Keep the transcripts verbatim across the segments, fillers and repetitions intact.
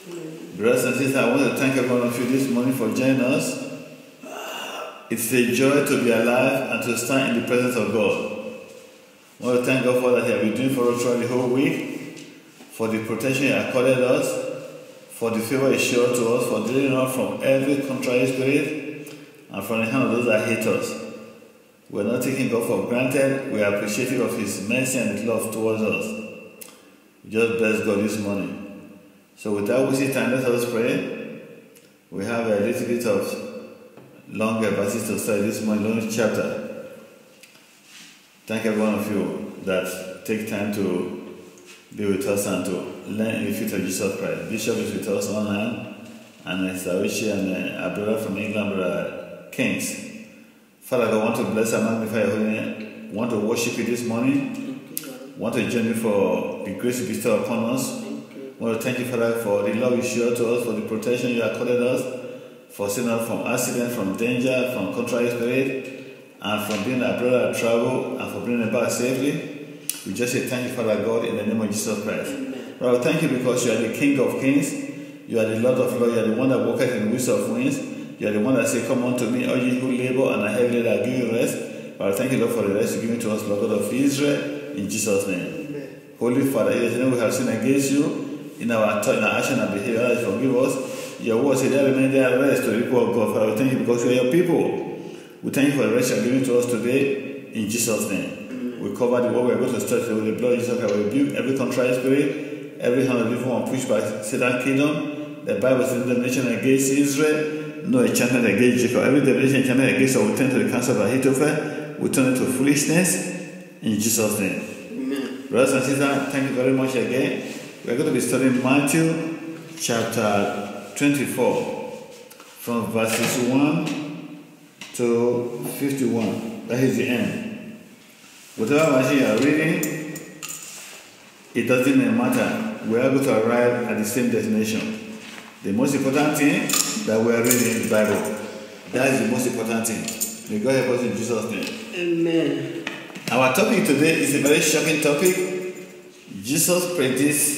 Brothers and sisters, I want to thank every one of you this morning for joining us. It's a joy to be alive and to stand in the presence of God. I want to thank God for that He has been doing for us throughout the whole week, for the protection He has accorded us, for the favor He showed to us, for delivering us from every contrary spirit and from the hand of those that hate us. We are not taking God for granted. We are appreciative of His mercy and His love towards us. We just bless God this morning. So without wasting time, let us pray. We have a little bit of longer verses to study this morning, long chapter. Thank every one of you that take time to be with us and to learn in the feet of Jesus Christ. Bishop is with us online, and Sawishi and uh, our brother from England, Brother Kings. Father, I want to bless and magnify your holy name. I want to worship you this morning. I want to join you for the grace you bestow upon us. I want to thank you, Father, for the love you show to us, for the protection you accorded us, for saving us from accident, from danger, from contrary spirit, and from being a brother at travel, and for bringing us back safely. We just say thank you, Father God, in the name of Jesus Christ. Amen. Lord, thank you because you are the King of kings, you are the Lord of lords, you are the one that walketh in the midst of winds, you are the one that says, come unto me, all ye who labor and are heavy laden, I give you rest. Lord, thank you, Lord, for the rest you're giving to us, Lord God of Israel, in Jesus' name. Amen. Holy Father, yes, we have sinned against you, in our thought, in our action and behavior, that you forgive us. Your word says, there remain there rest to the people of God. Father, we thank you because we are your people. We thank you for the rest you are giving to us today, in Jesus' name. Amen. We cover the word we are going to start with the blood of Jesus Christ. We rebuke every contrary spirit, every hand of evil one pushed by Satan's kingdom. The Bible says, damnation against Israel, no enchantment against Jacob. Every damnation enchantment against us will turn to the counsel of Ahithophel. We turn it to foolishness, in Jesus' name. Amen. Brothers and sisters, thank you very much again. We are going to be studying Matthew chapter twenty-four from verses one to fifty-one. That is the end. Whatever version you are reading, it doesn't matter. We are going to arrive at the same destination. The most important thing that we are reading in the Bible. That is the most important thing. May God help us in Jesus' name. Amen. Our topic today is a very shocking topic. Jesus predicts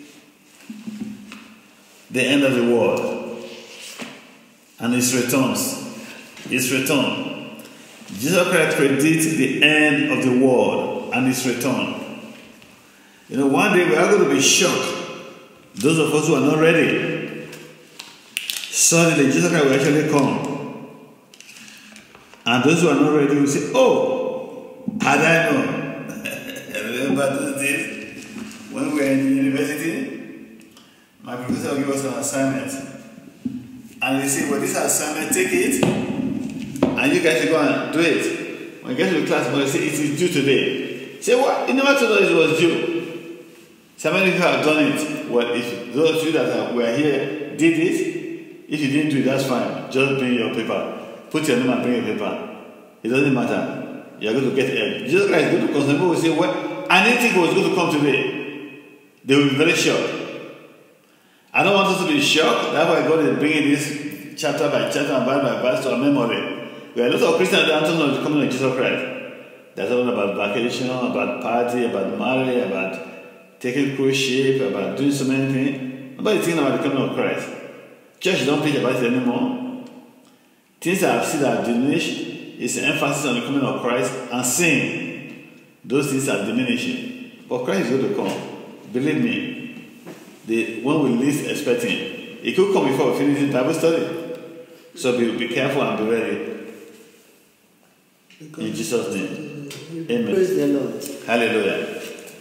the end of the world and his returns. His return. Jesus Christ predicts the end of the world and his return. You know, one day we are going to be shocked. Those of us who are not ready. Suddenly Jesus Christ will actually come. And those who are not ready will say, oh, had I known. Remember those days when we were in university? My professor will give us an assignment. And they say, well, this assignment, take it, and you guys should go and do it. When you get to the class, they say, it is due today. Say, what? You never told us it was due. So many people have done it. Well, if those of you that are, were here did it, if you didn't do it, that's fine. Just bring your paper. Put your name and bring your paper. It doesn't matter. You're going to get help. Jesus Christ is going to come. Some people will say, well, I didn't think it was going to come today. They will be very shocked. I don't want us to be shocked. That's why God is bringing this chapter by chapter and verse by verse to our memory. There are a lot of Christians that don't know the coming of Jesus Christ. They're talking about vacation, about party, about marriage, about taking cruise ship, about doing so many things. Nobody's thinking about the coming of Christ. Church don't preach about it anymore. Things I've seen that have diminished is the emphasis on the coming of Christ and sin. Those things are diminishing. But Christ is going to come. Believe me. The one we least expecting. It could come before we finish the Bible study. So be, be careful and be ready. In Jesus' name. Amen. Praise the Lord. Hallelujah.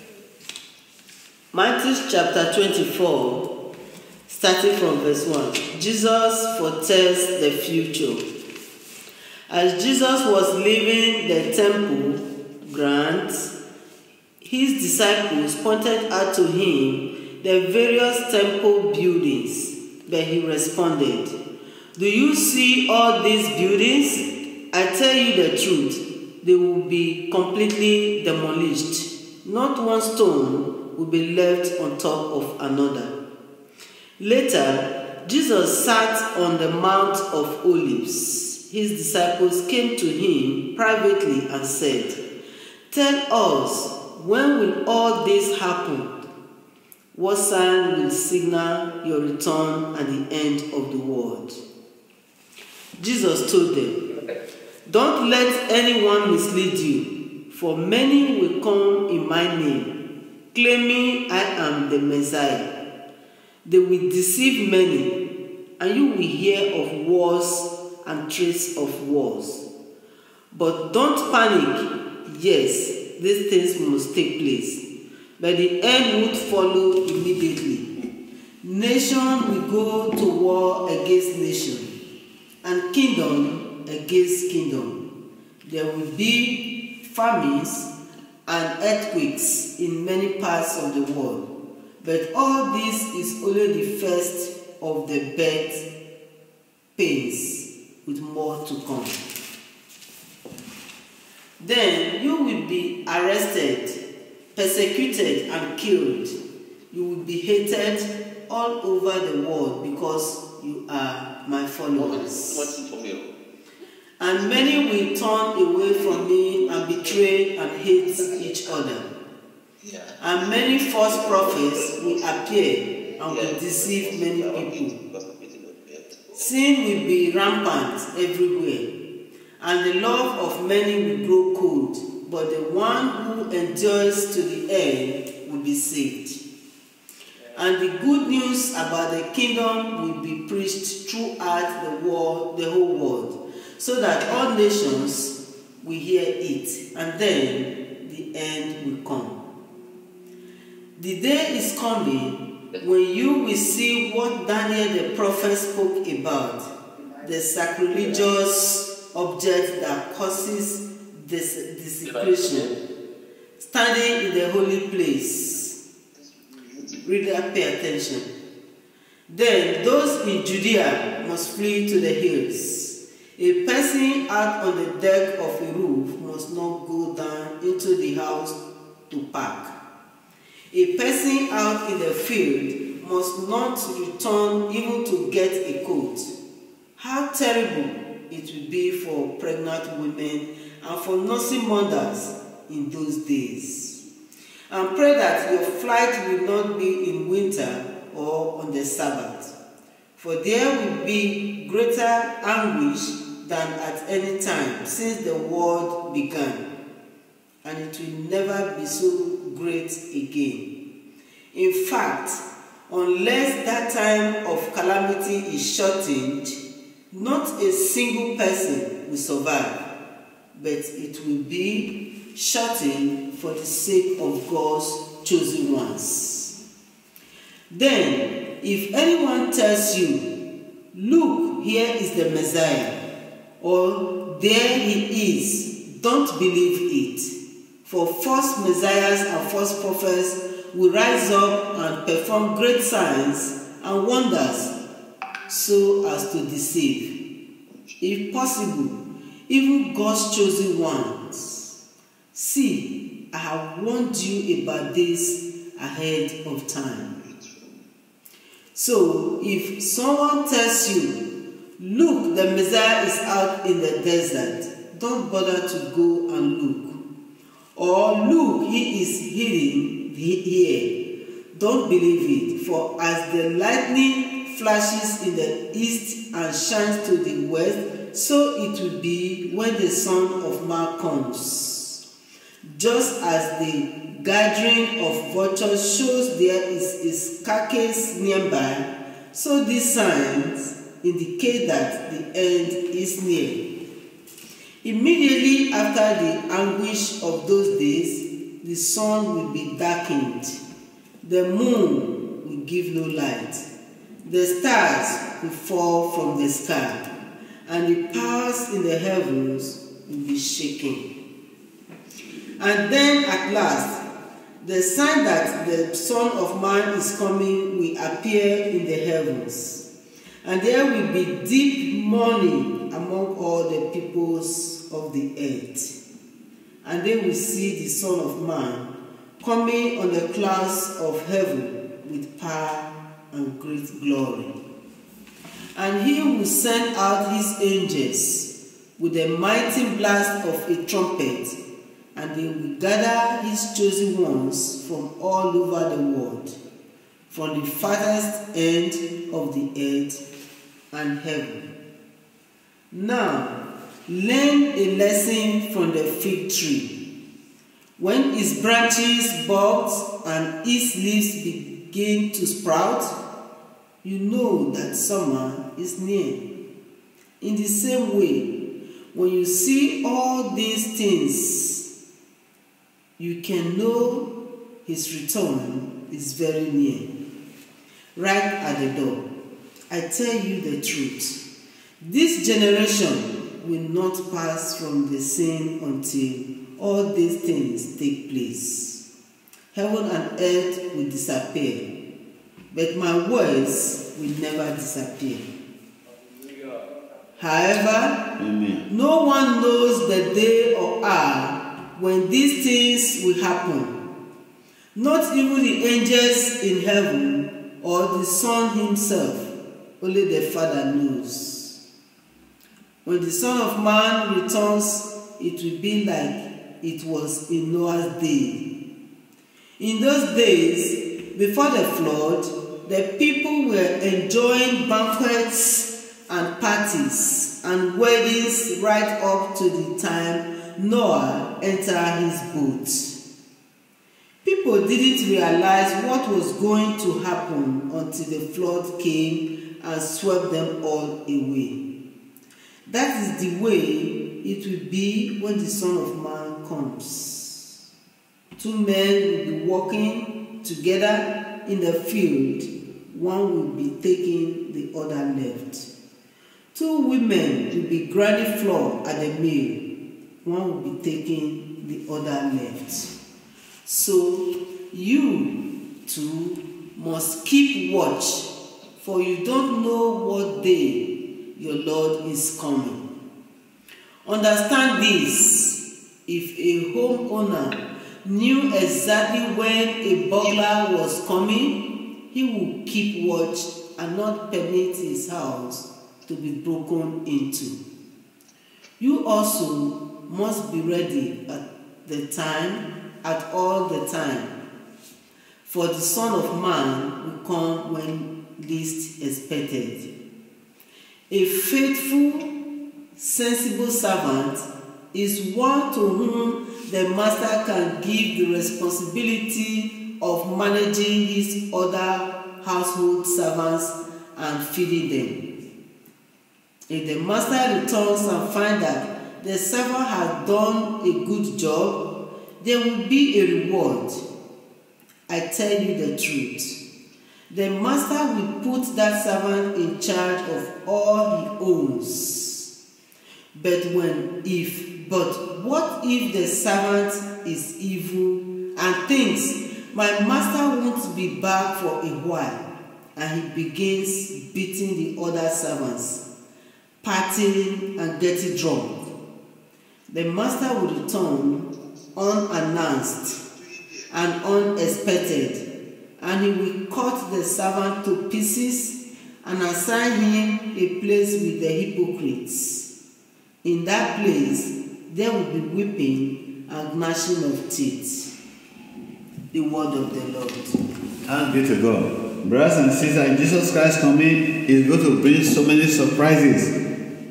Matthew chapter twenty-four, starting from verse one. Jesus foretells the future. As Jesus was leaving the temple grounds, his disciples pointed out to him the various temple buildings, but he responded, do you see all these buildings? I tell you the truth, they will be completely demolished. Not one stone will be left on top of another. Later, Jesus sat on the Mount of Olives. His disciples came to him privately and said, tell us, when will all this happen? What sign will signal your return at the end of the world? Jesus told them, don't let anyone mislead you, for many will come in my name, claiming I am the Messiah. They will deceive many, and you will hear of wars and threats of wars. But don't panic. Yes, these things must take place, but the end would follow immediately. Nation will go to war against nation, and kingdom against kingdom. There will be famines and earthquakes in many parts of the world, but all this is only the first of the birth pains, with more to come. Then you will be arrested, persecuted, and killed. You will be hated all over the world because you are my followers. And many will turn away from me and betray and hate each other. And many false prophets will appear and will deceive many people. Sin will be rampant everywhere, and the love of many will grow cold, but the one who endures to the end will be saved. And the good news about the kingdom will be preached throughout the world, the whole world, so that all nations will hear it, and then the end will come. The day is coming when you will see what Daniel the prophet spoke about, the sacrilegious object that causes des desecration, standing in the holy place. Reader, pay attention. Then those in Judea must flee to the hills. A person out on the deck of a roof must not go down into the house to park. A person out in the field must not return even to get a coat. How terrible it will be for pregnant women and for nursing mothers in those days. And pray that your flight will not be in winter or on the Sabbath, for there will be greater anguish than at any time since the world began, and it will never be so great again. In fact, unless that time of calamity is shortened, not a single person will survive, but it will be shortened for the sake of God's chosen ones. Then, if anyone tells you, look, here is the Messiah, or there he is, don't believe it. For false messiahs and false prophets will rise up and perform great signs and wonders so as to deceive, if possible, even God's chosen ones. See, I have warned you about this ahead of time. So, if someone tells you, look, the Messiah is out in the desert, don't bother to go and look. Or, look, he is hidden here. Don't believe it, for as the lightning flashes in the east and shines to the west, so it will be when the Son of Man comes. Just as the gathering of vultures shows there is a carcass nearby, so these signs indicate that the end is near. Immediately after the anguish of those days, the sun will be darkened, the moon will give no light, the stars will fall from the sky, and the powers in the heavens will be shaken. And then at last, the sign that the Son of Man is coming will appear in the heavens, and there will be deep mourning among all the peoples of the earth. And they will see the Son of Man coming on the clouds of heaven with power and great glory. And he will send out his angels with a mighty blast of a trumpet, and they will gather his chosen ones from all over the world, from the farthest end of the earth and heaven. Now, learn a lesson from the fig tree. When its branches bud and its leaves begin to sprout, you know that summer is near. In the same way, when you see all these things, you can know his return is very near, right at the door. I tell you the truth, this generation will not pass from the same until all these things take place. Heaven and earth will disappear, but my words will never disappear. However, Amen. No one knows the day or hour when these things will happen. Not even the angels in heaven or the Son himself, only the Father knows. When the Son of Man returns, it will be like it was in Noah's day. In those days, before the flood, the people were enjoying banquets and parties and weddings right up to the time Noah entered his boat. People didn't realize what was going to happen until the flood came and swept them all away. That is the way it will be when the Son of Man comes. Two men will be walking together in the field. One will be taking the other left. Two women will be grinding flour at the mill. One will be taking the other left. So you too must keep watch, for you don't know what day your Lord is coming. Understand this: if a homeowner knew exactly when a burglar was coming, he would keep watch and not permit his house to be broken into. You also must be ready at the time, at all the time, for the Son of Man will come when least expected. A faithful, sensible servant is one to whom the master can give the responsibility of managing his other household servants and feeding them. If the master returns and finds that the servant has done a good job, there will be a reward. I tell you the truth. The master will put that servant in charge of all he owns. But when if, but what if the servant is evil and thinks, my master won't be back for a while, and he begins beating the other servants, partying and getting drunk? The master will return unannounced and unexpected, and he will cut the servant to pieces and assign him a place with the hypocrites. In that place, there will be weeping and gnashing of teeth. The word of the Lord. Thanks be to God. Brothers and sisters, Jesus Christ coming is going to bring so many surprises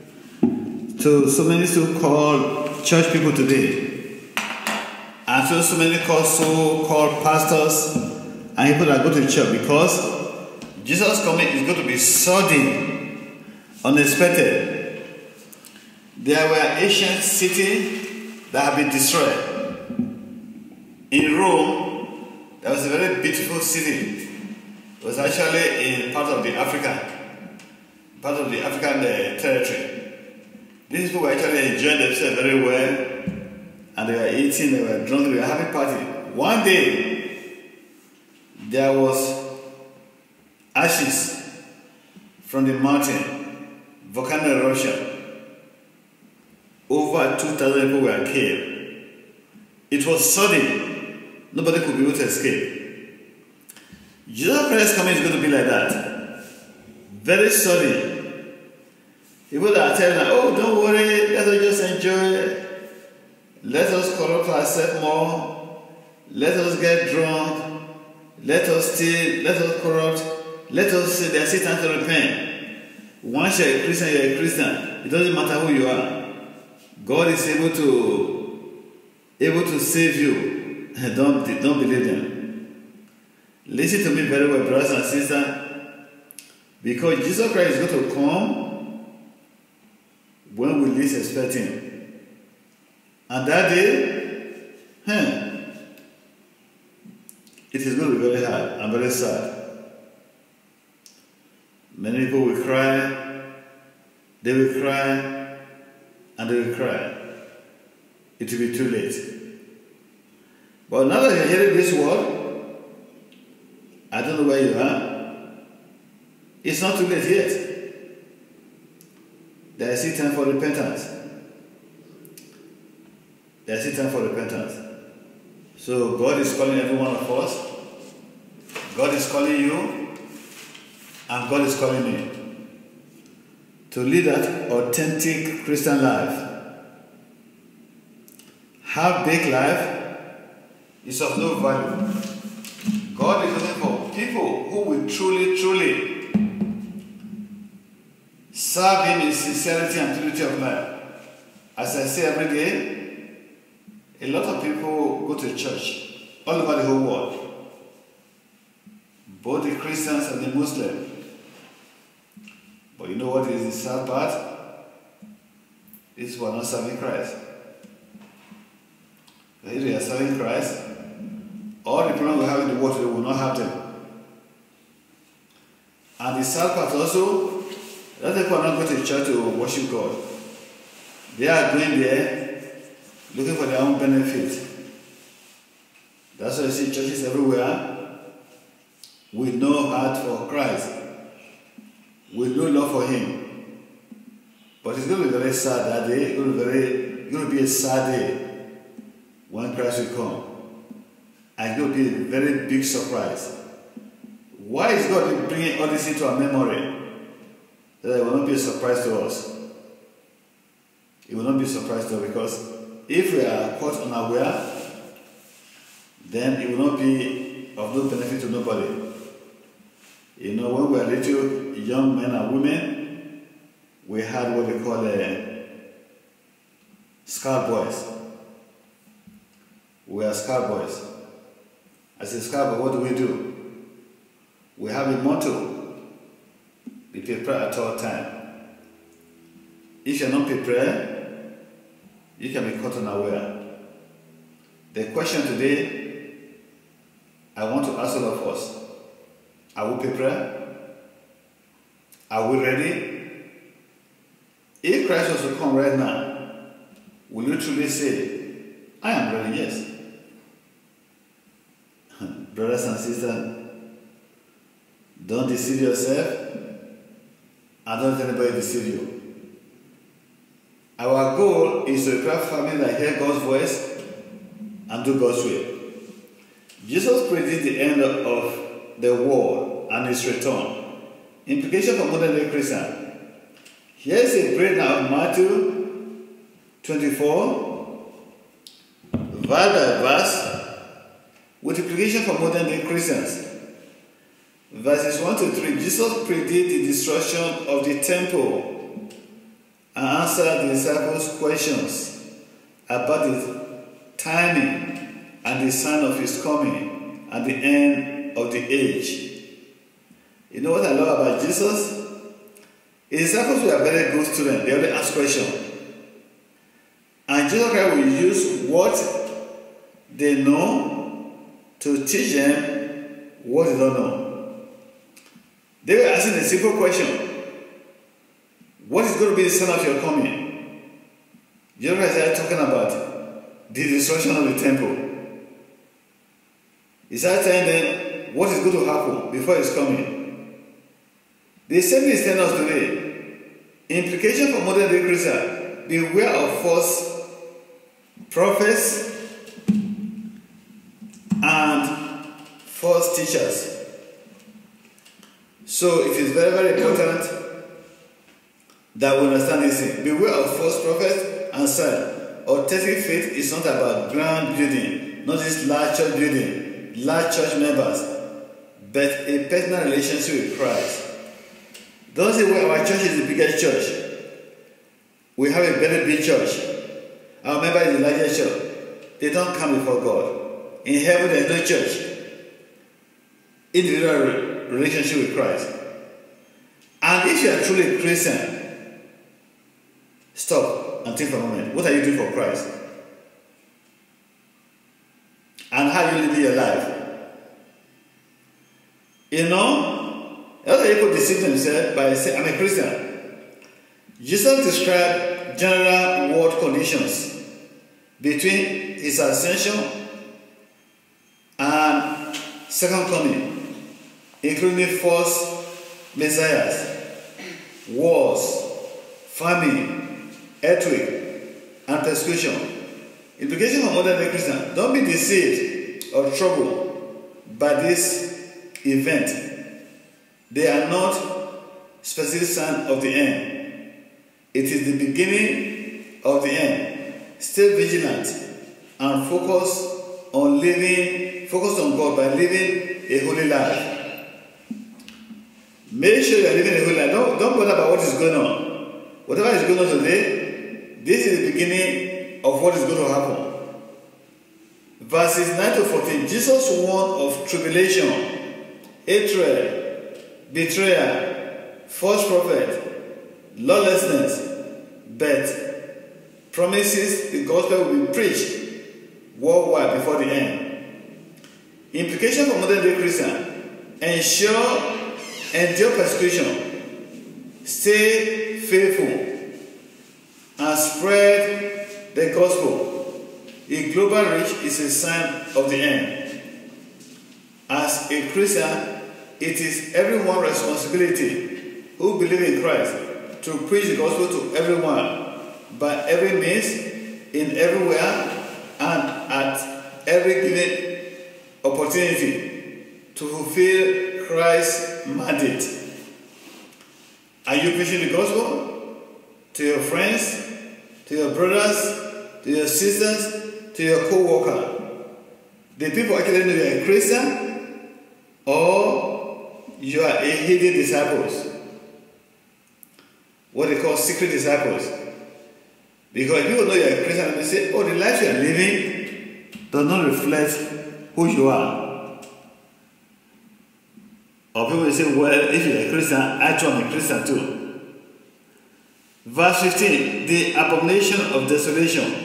to so many so-called church people today, and so so many called so-called pastors and people that go to church, because Jesus coming is going to be sudden, unexpected. There were ancient cities that have been destroyed. In Rome, there was a very beautiful city. It was actually in part of the Africa, part of the African uh, territory. These people were actually enjoying themselves very well, and they were eating, they were drunk, they were having party. One day, there was ashes from the mountain, volcano eruption. Over two thousand people were killed. It was sudden. Nobody could be able to escape. Jesus Christ coming is going to be like that. Very sudden. People that are telling us, oh, don't worry, let us just enjoy. Let us corrupt ourselves more. Let us get drunk. let us steal, let us corrupt, let us say there is still time to repent. Once you're a Christian, you're a Christian. It doesn't matter who you are. God is able to able to save you. Don't, don't believe them. Listen to me very well, brothers and sisters. Because Jesus Christ is going to come when we least expect him. And that day, huh, it is going to be very hard and very sad. Many people will cry, they will cry, and they will cry. It will be too late. But now that you're hearing this word, I don't know where you are. It's not too late yet. There is still time for repentance. There is still time for repentance. So God is calling every one of us. God is calling you. And God is calling me to lead that authentic Christian life. Half-baked life is of no value. God is looking for people who will truly, truly serve him in sincerity and purity of life. As I say every day, a lot of people go to church all over the whole world, both the Christians and the Muslims. But you know what is the sad part? Is we're not serving Christ. If we are serving Christ, all the problems we have in the world, we will not have them. And the sad part also, that people are not going to church to worship God. They are going there looking for their own benefit. That's why you see churches everywhere with no heart for Christ, with no love for him. But it's going to be very sad that day. It's going to be, very, it's going to be a sad day when Christ will come. And it's going to be a very big surprise. Why is God bringing all this into our memory? That it will not be a surprise to us. It will not be a surprise to us, because if we are caught unaware, then it will not be of no benefit to nobody. You know, when we were little young men and women, we had what we call a scout boys. We are scout boys. As a scout boy, what do we do? We have a motto: be prepared at all time. If you're not prepared, you can be caught unaware. The question today, I want to ask all of us: are we prepared? Are we ready? If Christ was to come right now, will you truly say, I am ready? Yes. Brothers and sisters, don't deceive yourself, and don't let anybody deceive you. Our goal is to prepare families that hear God's voice and do God's will. Jesus predicted the end of the world and his return. Implication for modern day Christian. Here is a breakdown of Matthew twenty-four, verse by verse, with implication for modern day Christians. Verses one to three, Jesus predicted the destruction of the temple and answered the disciples' questions about the timing and the sign of his coming and the end of the age. You know what I love about Jesus? His disciples were very good students. They only ask questions. And Jesus Christ will use what they know to teach them what they don't know. They were asking a simple question: what is going to be the sign of your coming? Jesus Christ started talking about the destruction of the temple. He started telling them what is going to happen before his coming. The same is telling us today. Implication for modern day Christians: beware of false prophets and false teachers. So it is very, very important that we understand this thing. Beware of false prophets and signs. Authentic faith is not about grand building, not just large church building, large church members. but a personal relationship with Christ. Don't say, well, our church is the biggest church. We have a very big church. Our member is the largest church. They don't come before God. In heaven, there is no church. Individual relationship with Christ. And if you are truly a Christian, stop and think for a moment. What are you doing for Christ? And how are you living your life? You know, other people deceive themselves by saying, I'm a Christian. Jesus described general world conditions between his ascension and second coming, including false messiahs, wars, famine, earthquake, and persecution. Implication for modern day Christians: don't be deceived or troubled by this event. They are not specific signs of the end. It is the beginning of the end. Stay vigilant and focus on living, focus on God by living a holy life. Make sure you are living a holy life. Don't, don't bother about what is going on. Whatever is going on today, this is the beginning of what is going to happen. Verses nine to fourteen, Jesus warned of tribulation, hatred, betrayal, false prophet, lawlessness, but promises the gospel will be preached worldwide before the end. Implication for modern day Christian: ensure, endure persecution, stay faithful, and spread the gospel. A global reach is a sign of the end. As a Christian, it is everyone's responsibility who believe in Christ to preach the gospel to everyone by every means, in everywhere, and at every given opportunity to fulfill Christ's mandate. Are you preaching the gospel to your friends, to your brothers, to your sisters, to your co-worker? The people actually know you are a Christian, or you are a hidden disciples, what they call secret disciples. Because people know you are a Christian and they say, oh, the life you are living does not reflect who you are. Or people will say, well, if you are a Christian, I too am a Christian too. Verse fifteen, the abomination of desolation.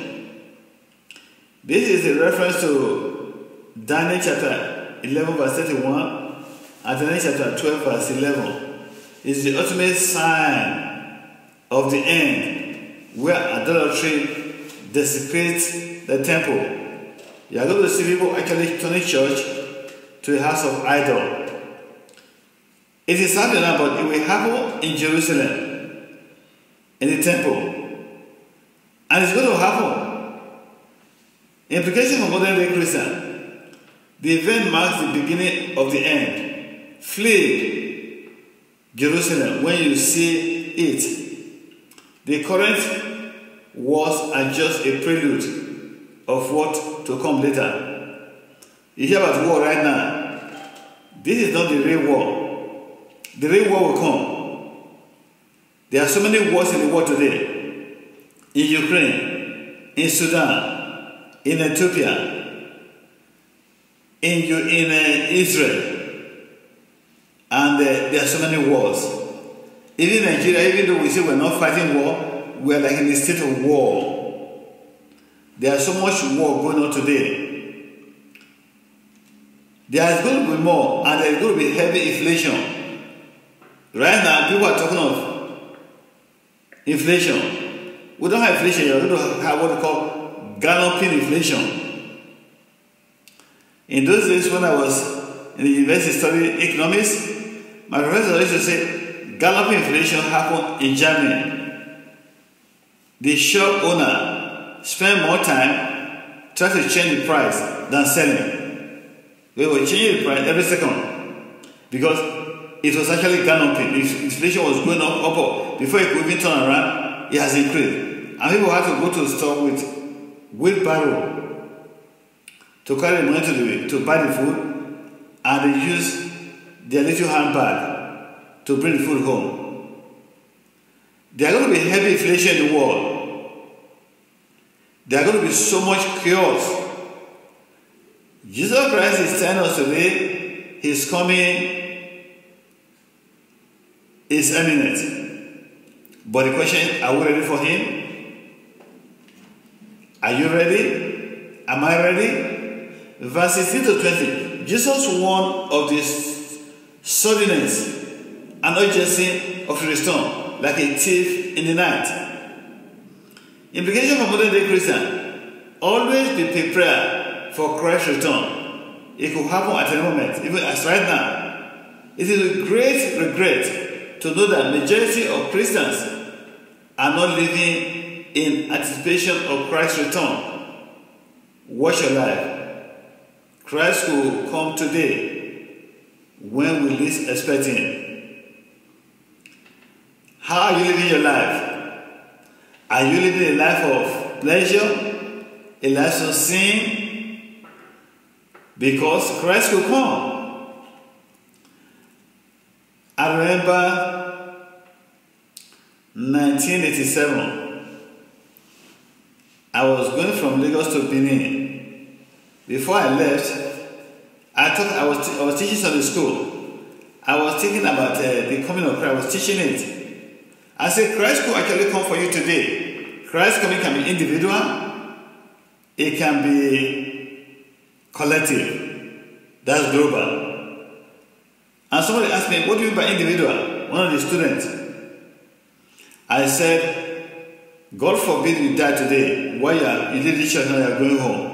This is a reference to Daniel chapter eleven verse thirty-one and Daniel chapter twelve verse eleven. It's the ultimate sign of the end, where idolatry desecrates the temple. You are going to see people actually turning church to a house of idol. It is happening now, but it will happen in Jerusalem, in the temple. And it's going to happen. Implication for modern day Christian: the event marks the beginning of the end. Flee Jerusalem when you see it. The current wars are just a prelude of what to come later. You hear about war right now. This is not the real war. The real war will come. There are so many wars in the world today. In Ukraine, in Sudan, in Ethiopia, in, in uh, Israel, and uh, there are so many wars. Even Nigeria, even though we say we're not fighting war, we're like in a state of war. There is so much war going on today. There is going to be more, and there is going to be heavy inflation. Right now, people are talking of inflation. We don't have inflation, you're going to have what they call galloping inflation. In those days when I was in the university studying economics, my professor used to say galloping inflation happened in Germany. The shop owner spent more time trying to change the price than selling. They were changing the price every second because it was actually galloping. If inflation was going up, up, up, before it could even turn around, it has increased. And people had to go to the store with wheelbarrow to carry the money to, the, to buy the food, and they use their little handbag to bring the food home. There are going to be heavy inflation in the world. There are going to be so much chaos. Jesus Christ is telling us today His coming is imminent. But the question is, are we ready for Him? Are you ready? Am I ready? Verse sixteen to twenty. Jesus warned of this suddenness and urgency of the return, like a thief in the night. Implication for modern day Christian: always be prepared for Christ's return. It could happen at any moment, even as right now. It is a great regret to know that majority of Christians are not living in anticipation of Christ's return. Watch your life. Christ will come today when we least expect Him. How are you living your life? Are you living a life of pleasure? A life of sin? Because Christ will come. I remember nineteen eighty-seven. I was going from Lagos to Benin. Before I left, I thought I was, I was teaching Sunday school. I was thinking about uh, the coming of Christ. I was teaching it. I said, Christ could actually come for you today. Christ coming can be individual. It can be collective. That's global. And somebody asked me, what do you mean by individual? One of the students. I said, God forbid you die today while you are in the church and you are going home.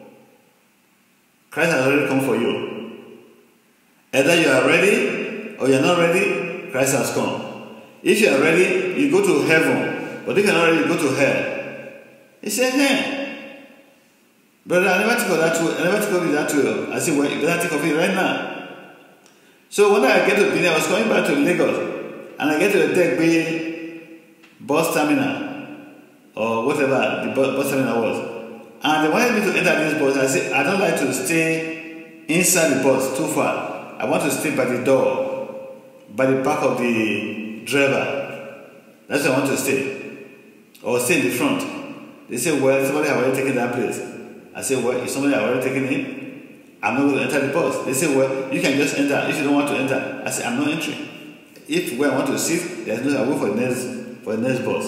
Christ has already come for you. Either you are ready or you are not ready, Christ has come. If you are ready, you go to heaven. But if you are not ready, you go to hell. He said, hey, brother, I never think of that way. I never think of it that way. I said, well, you better think of it right now. So when I get to Benin, I was coming back to Lagos, and I get to the Deck Bay bus terminal, or whatever the bus terminal was. And they wanted me to enter this bus. I said, I don't like to stay inside the bus too far. I want to stay by the door, by the back of the driver. That's where I want to stay. Or stay in the front. They said, well, somebody has already taken that place. I said, well, if somebody has already taken it, I'm not going to enter the bus. They said, well, you can just enter if you don't want to enter. I said, I'm not entering. If where I want to sit, there's no, I wait for the next, for the next bus.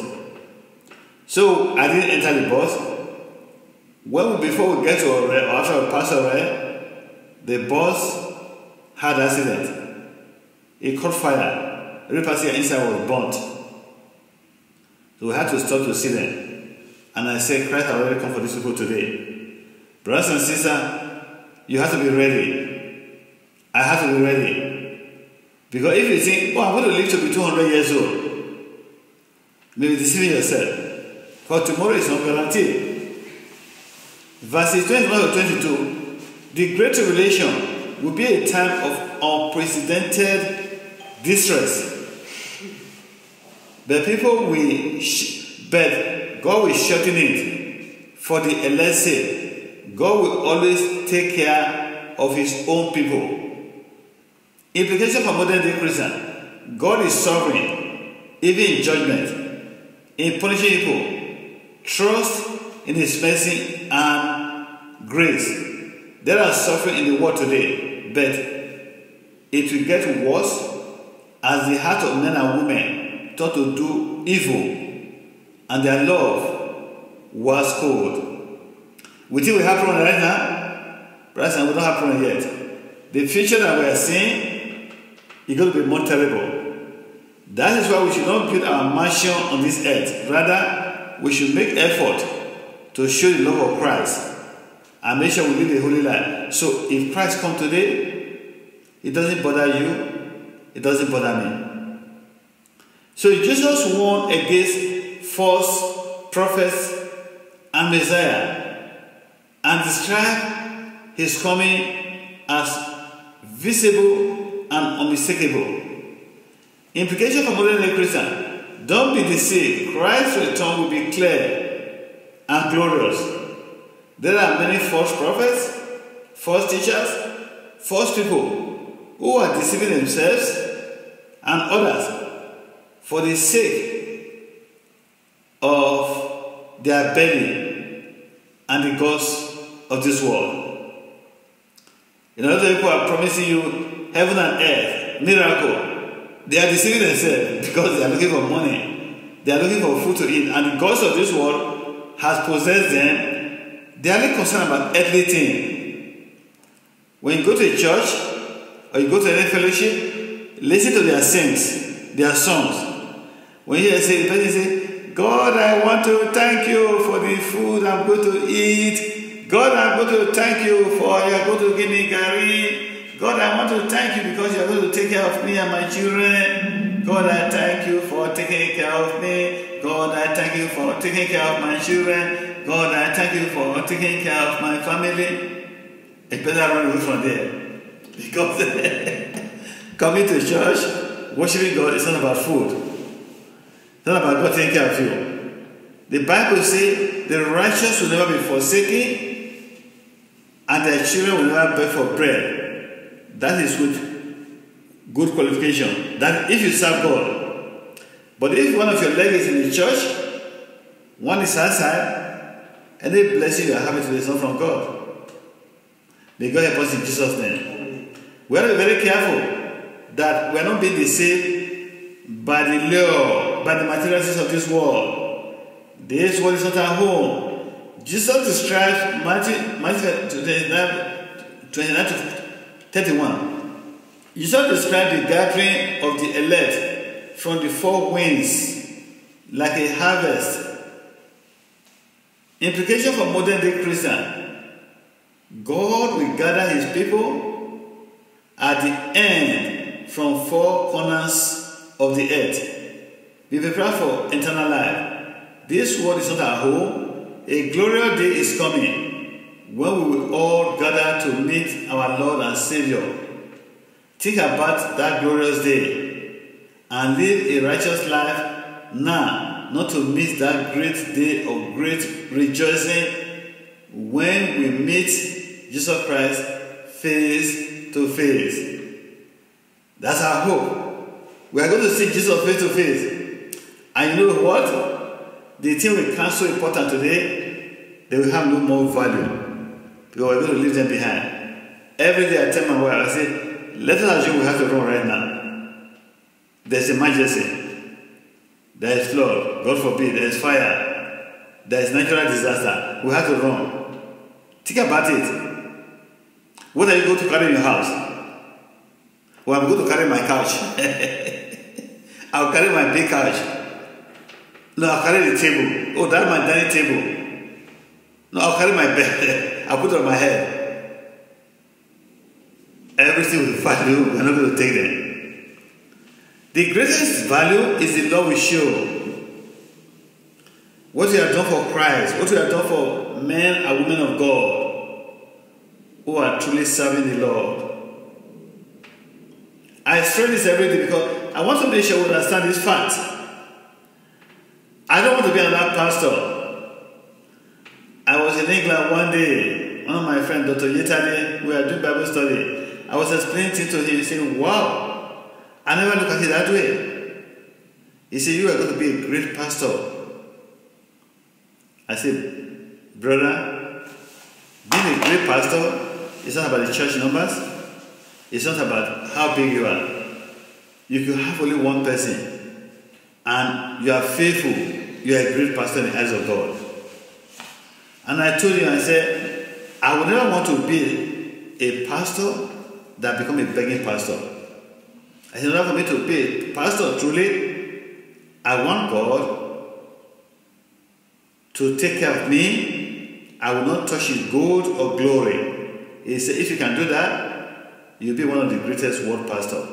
So I didn't enter the bus. Well, before we get to Ore, or after we pass Ore, the bus had an accident. It caught fire. Every passenger inside was burnt. So we had to stop to see them. And I said, Christ has already come for these people today. Brothers and sisters, you have to be ready. I have to be ready. Because if you think, oh, I'm going to live to be two hundred years old, maybe deceiving yourself. For tomorrow is not guaranteed. Verses twenty-one to twenty-two, the Great Tribulation will be a time of unprecedented distress. But people will, sh- but God will shorten it for the elect's sake. God will always take care of His own people. Implication for modern day Christian: God is sovereign, even in judgment, in punishing people. Trust in His mercy and grace. There are suffering in the world today, but it will get worse as the heart of men and women thought to do evil, and their love was cold. We think we have problem right now, brothers, and we don't have problem yet. The future that we are seeing is going to be more terrible. That is why we should not build our mansion on this earth. Rather, we should make effort to show the love of Christ and make sure we live a holy life. So if Christ comes today, it doesn't bother you, it doesn't bother me. So Jesus warned against false prophets and Messiah and described His coming as visible and unmistakable. Implication for modern day Christian: don't be deceived. Christ's return will be clear and glorious. There are many false prophets, false teachers, false people who are deceiving themselves and others for the sake of their belly and the gods of this world. You know, other people are promising you heaven and earth, miracle. They are deceiving themselves because they are looking for money. They are looking for food to eat, and the gods of this world has possessed them. They are only concerned about earthly things. When you go to a church or you go to any fellowship, listen to their saints, their songs. When you say, the person say, God, I want to thank you for the food I'm going to eat. God, I'm going to thank you for you are going to give me gari. God, I want to thank you because you are going to take care of me and my children. God, I thank you for taking care of me. God, I thank you for taking care of my children. God, I thank you for taking care of my family. It's better run away from there. Because coming to church, worshiping God is not about food. It's not about God taking care of you. The Bible says the righteous will never be forsaken and their children will never beg for bread. That is with good qualification. That if you serve God. But if one of your legs is in the church, one is outside, any blessing you are having today is not from God. May God help us in Jesus' name. We have to be very careful that we are not being deceived by the law, by the materialities of this world. This world is not our home. Jesus describes Matthew, Matthew twenty-nine to thirty-one. Jesus described the gathering of the elect from the four winds like a harvest. Implication for modern day Christian. God will gather his people at the end from four corners of the earth. Be prepared for eternal life. This world is not our home. A glorious day is coming when we will all gather to meet our Lord and Savior. Think about that glorious day and live a righteous life now, not to miss that great day of great rejoicing when we meet Jesus Christ face to face. That's our hope. We are going to see Jesus face to face. And you know what? The thing we can't so important today, they will have no more value. Because we're going to leave them behind. Every day I tell my wife, I say, let us assume we have to run right now. There's emergency. There is flood. God forbid. There is fire. There is natural disaster. We have to run. Think about it. What are you going to carry in your house? Well, I'm going to carry my couch. I'll carry my big couch. No, I'll carry the table. Oh, that's my dining table. No, I'll carry my bed. I'll put it on my head. Everything with value, we're not going to take them. The greatest value is the love we show. What we have done for Christ, what we have done for men and women of God who are truly serving the Lord. I stress this every day because I want to make sure we understand this fact. I don't want to be another pastor. I was in England one day. One of my friends, Doctor Yetade, we were doing Bible study. I was explaining things to him. He said, wow, I never look at it that way. He said, you are going to be a great pastor. I said, brother, being a great pastor, it's not about the church numbers. It's not about how big you are. You can have only one person and you are faithful. You are a great pastor in the eyes of God. And I told you, I said, I would never want to be a pastor that become a begging pastor. I said, in order for me to be a pastor truly, I want God to take care of me. I will not touch his gold or glory. He said, if you can do that, you'll be one of the greatest world pastors.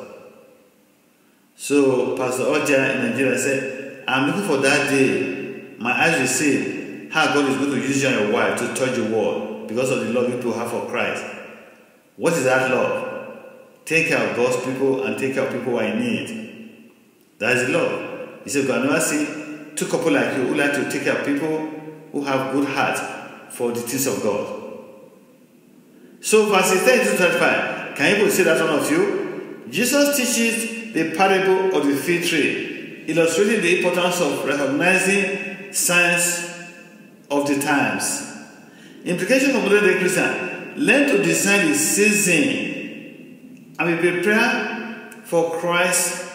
So Pastor Oja in Nigeria said, I'm looking for that day. My eyes will see how God is going to use you and your wife to touch the world because of the love you people have for Christ. What is that love? Take care of God's people and take care of people who are in need. That is love. He said, God never see two couple like you who like to take care of people who have good heart for the things of God. So verses thirty to thirty-five, can you say that one of you? Jesus teaches the parable of the fig tree, illustrating the importance of recognizing signs of the times. Implication for modern day Christian: learn to discern the season and be prepared for Christ's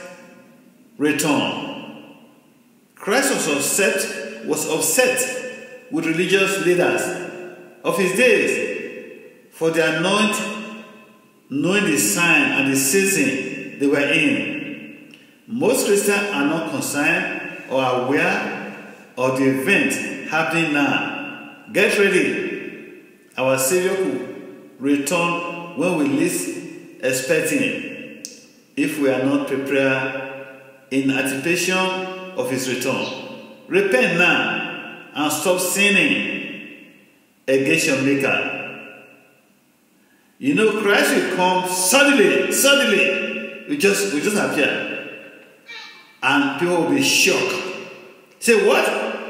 return. Christ was upset, was upset with religious leaders of his days for their anoint knowing the sign and the season they were in. Most Christians are not concerned or aware of the event happening now. Get ready. Our Savior could return when we least expect him, if we are not prepared in anticipation of his return. Repent now and stop sinning against your Maker. You know, Christ will come suddenly, suddenly. We just, we just appear. And people will be shocked. Say, what?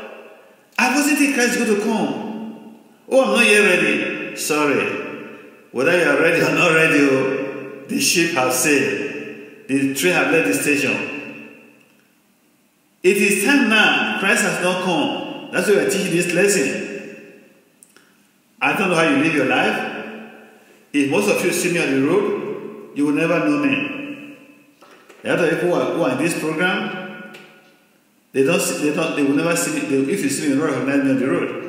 I wasn't think Christ is going to come. Oh, I'm not yet ready. Sorry. Whether you are ready or not ready, oh, the ship has sailed. The train has left the station. It is time now. Christ has not come. That's why we are teaching this lesson. I don't know how you live your life. If most of you see me on the road, you will never know me. The other people who are, who are in this program, they don't, see, they don't, they will never see me. They, if you see me, you will not recognize me on the road.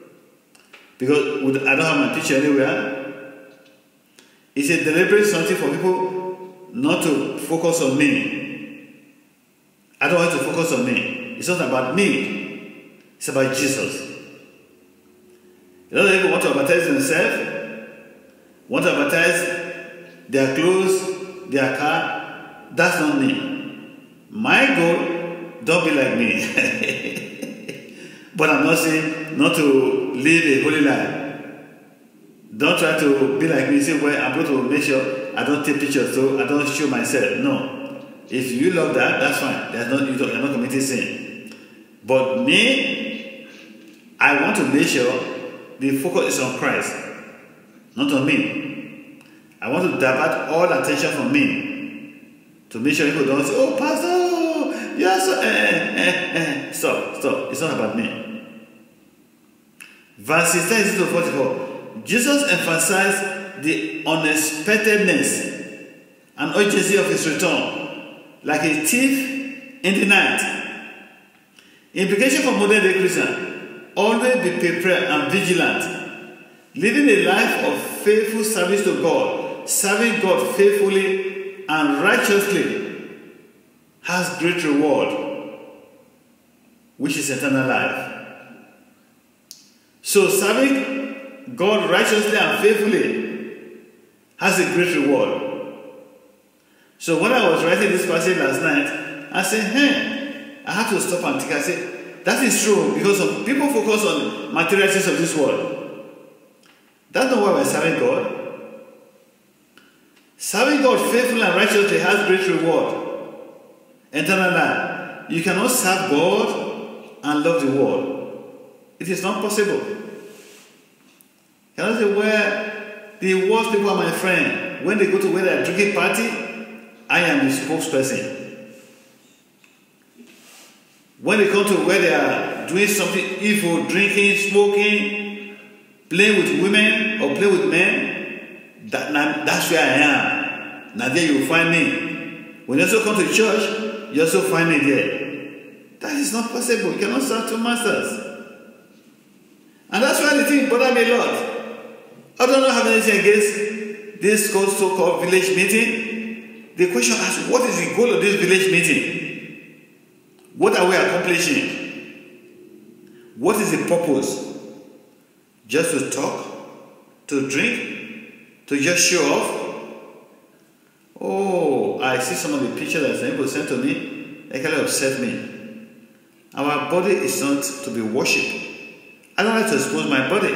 Because I don't have my picture anywhere. It's a deliberate something for people not to focus on me. I don't want to focus on me. It's not about me. It's about Jesus. A lot of people want to advertise themselves, want to advertise their clothes, their car. That's not me. My goal, don't be like me. But I'm not saying not to live a holy life. Don't try to be like me. Say, well, I'm going to make sure I don't take pictures, so I don't show myself. No. If you love that, that's fine. That's not, you don't, you're not committing sin. But me, I want to make sure the focus is on Christ, not on me. I want to divert all attention from me to make sure people don't say, oh, Pastor, you are so... Eh, eh, eh. Stop, stop. It's not about me. Verses thirty to forty-four. Jesus emphasized the unexpectedness and urgency of his return, like a thief in the night. Implication for modern day Christian: always be prepared and vigilant. Living a life of faithful service to God, serving God faithfully and righteously, has great reward, which is eternal life. So serving God righteously and faithfully has a great reward. So when I was writing this passage last night, I said, hey, I have to stop and think. I said, that is true, because some people focus on material things of this world. That's not why we're serving God. Serving God faithfully and righteously has great reward, eternal life. You cannot serve God and love the world. It is not possible. You cannot say, well, the worst people are my friend. When they go to where they are drinking party, I am the spokesperson. When they come to where they are doing something evil, drinking, smoking, playing with women or playing with men, that, now, that's where I am. Now there you will find me. When you also come to church, you also find me there. That is not possible. You cannot serve two masters. And that's why the thing bothered me a lot. I don't have anything against this so-called village meeting. The question is, what is the goal of this village meeting? What are we accomplishing? What is the purpose? Just to talk? To drink? To just show off? Oh, I see some of the pictures that some people sent to me. They kind of upset me. Our body is not to be worshipped. I don't like to expose my body.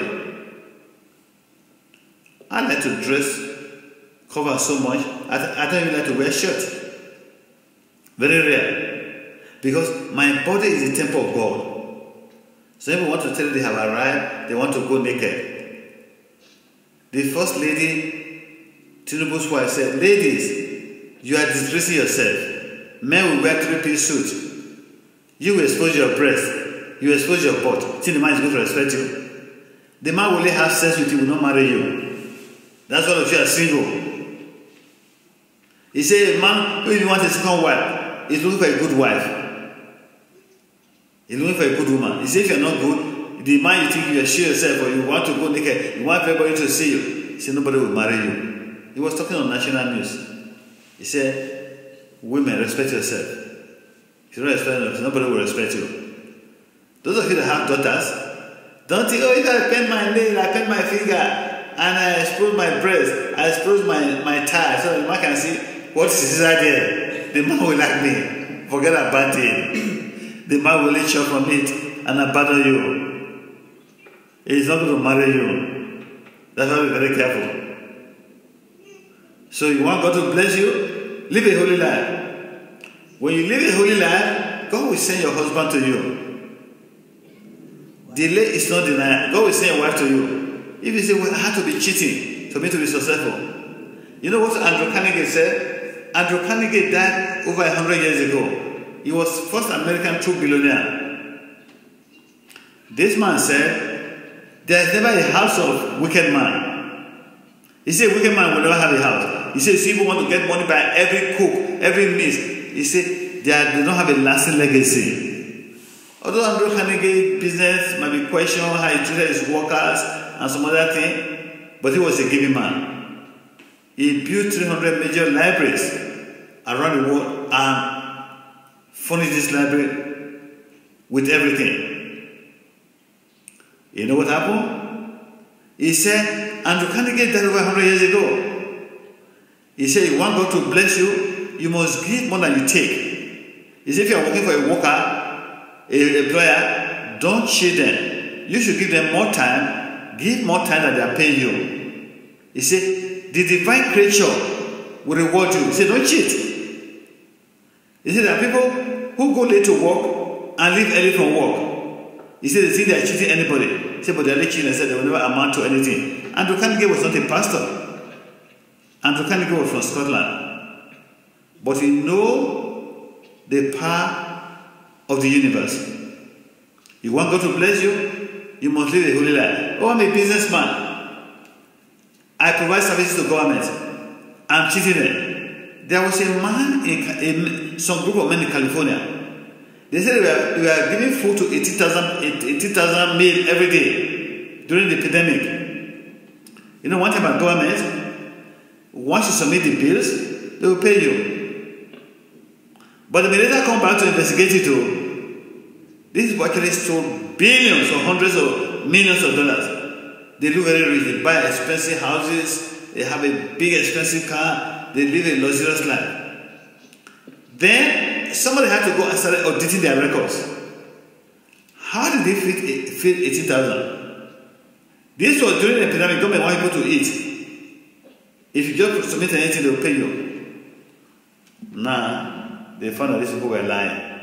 I like to dress, cover so much. I, I don't even like to wear shirt. Very rare. Because my body is the temple of God. Some people want to tell you they have arrived, they want to go naked. The first lady, Tinubu's wife, said, ladies, You are disgracing yourself. Men will wear three-piece suit. You will expose your breast. You will expose your butt. See, the man is going to respect you. The man will only have sex with you, will not marry you. That's why you are single. He said, a man who even wants a second wife is looking for a good wife. He's looking for a good woman. He said, if you're not good, the man you think you assure yourself or you want to go naked, you want everybody to see you, he said, nobody will marry you. He was talking on national news. He said, women, respect yourself. If you don't respect yourself, nobody will respect you. Those of you that have daughters, don't think, oh, if I paint my nail, I paint my finger, and I expose my breast, I expose my, my thigh, so the man can see what is inside there. The man will like me. Forget about it. The man will let you from it and abandon you. He is not going to marry you. That's why be very careful. So you want God to bless you? Live a holy life. When you live a holy life, God will send your husband to you. Delay is not denial. God will send your wife to you. If you say, well, I have to be cheating for me to be successful. You know what Andrew Carnegie said? Andrew Carnegie died over a hundred years ago. He was first American true billionaire. This man said, there is never a house of wicked man. He said, a wicked man will never have a house. He said, people want to get money by every cook, every means. He said, they, are, they don't have a lasting legacy. Although Andrew Carnegie business might be questioned, how he treated his workers and some other thing, but he was a giving man. He built three hundred major libraries around the world and furnished this library with everything. You know what happened? He said, Andrew Carnegie died over one hundred years ago. He said, you want God to bless you, you must give more than you take. He said, if you are working for a worker, a employer, don't cheat them. You should give them more time, give more time than they are paying you. He said, the divine creature will reward you. He said, don't cheat. He said, there are people who go late to work and leave early from work. He said, they think they are cheating anybody. He said, but they are only cheating and said they will never amount to anything. Andrew Carnegie was not a pastor. Andrew Carnegie was from Scotland. But he knew the power of the universe. You want God to bless you, you must live a holy life. Oh, I'm a businessman. I provide services to government. I'm cheating them. There was a man, in, in some group of men in California. They said we are, we are giving food to eighty thousand meals every day during the epidemic. You know, one time at government, once you submit the bills, they will pay you. But they may later come back to investigate it too. These people actually stole billions or hundreds of millions of dollars. They look very rich. They buy expensive houses. They have a big expensive car. They live a luxurious life. Then somebody had to go and start auditing their records. How did they feed, feed eighteen thousand? This was during the epidemic. Government wanted people to eat. If you just submit anything, they will pay you. Now, they found that these people were lying.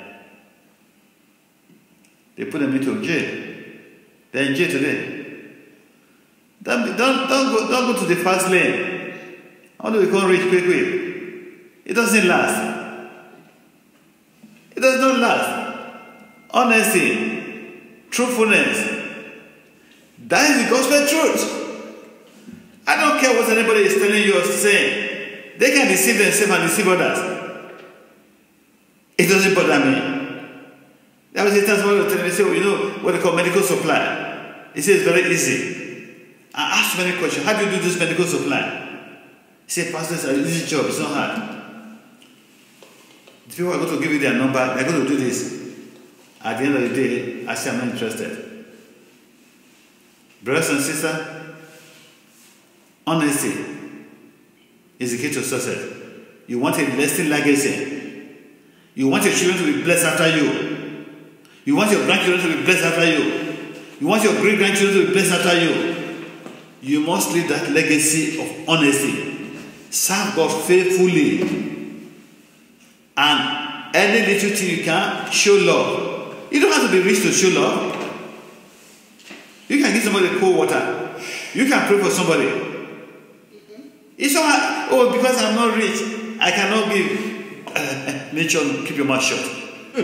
They put them into jail. They're in jail today. Don't, don't, don't, go, don't go to the fast lane. How do we become rich quick, quick? It doesn't last. It does not last. Honesty, truthfulness. That is the gospel truth. I don't care what anybody is telling you or saying. They can deceive themselves and deceive others. It doesn't bother me. There was a time somebody was telling me, say, oh, you know what they call medical supply. He says it's very easy. I asked many questions. How do you do this medical supply? He said, Pastor, it's an easy job. It's not hard. The people are going to give you their number. They're going to do this. At the end of the day, I say I'm not interested. Brothers and sisters, honesty is the key to success. You want a lasting legacy. You want your children to be blessed after you. You want your grandchildren to be blessed after you. You want your great-grandchildren to be blessed after you. You must leave that legacy of honesty. Serve God faithfully. And any little thing you can, show love. You don't have to be rich to show love. You can give somebody cold water. You can pray for somebody. It's not, oh, because I'm not rich, I cannot give. Uh, nature, keep your mouth shut.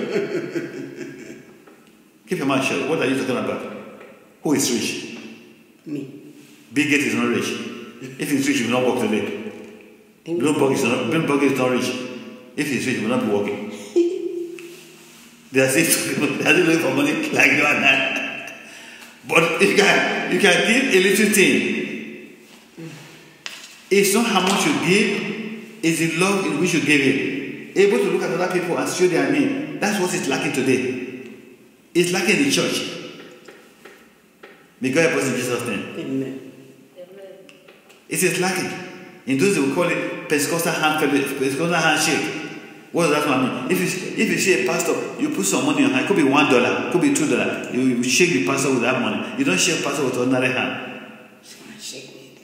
Keep your mouth shut. What are you talking about? Who is rich? Me. Bill Gates is not rich. If he's rich, he will not work today. Bloomberg is not, Bloomberg is not rich. If he's rich, he will not be working. They are still looking for money like you and I. But you can, you can give a little thing. It's not how much you give, it's the love in which you give it. Able to look at other people and show their name. That's what is lacking today. It's lacking in the church. May God help us in Jesus' name. Amen. It is lacking. In those they will call it Pentecostal hand, Pentecostal handshake. What does that one mean? If you if you see a pastor, you put some money on hand. It could be one dollar, it could be two dollars. You, you shake the pastor with that money. You don't shake the pastor with ordinary hand. Shake me.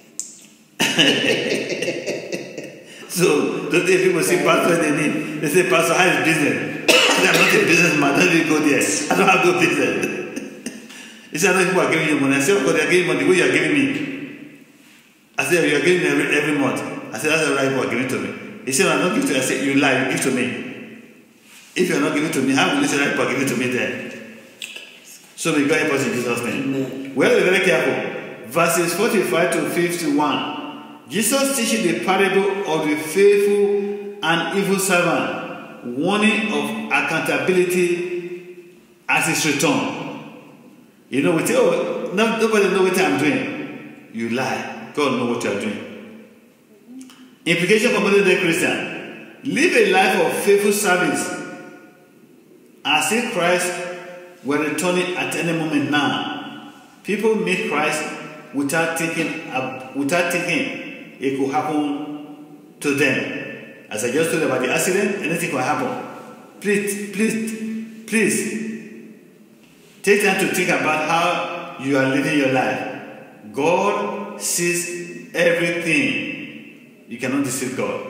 So don't they people see pastor they need? They say, Pastor, how is business? I'm not a businessman. Don't even go there. I don't have no business. He said, I know people are giving you money. I said, oh God, they are giving money the way you are giving me. I said, you are giving me every, every month. I said, that's the right people are giving to me. He said, I don't give to you. I said, you lie, you give to me. If you are not giving to me, how will you say right people are giving to me there? So may God help us in Jesus' name. Amen. We have to be very careful. Verses forty-five to fifty-one. Jesus teaching the parable of the faithful and evil servant, warning of accountability at his return. You know, we say, oh, no, nobody knows what I'm doing. You lie. God knows what you are doing. Implication for modern day Christian. Live a life of faithful service as if Christ were returning at any moment now. People meet Christ without thinking, uh, without thinking it could happen to them. As I just told you about the accident, anything could happen. Please, please, please, take time to think about how you are living your life. God sees everything. You cannot deceive God.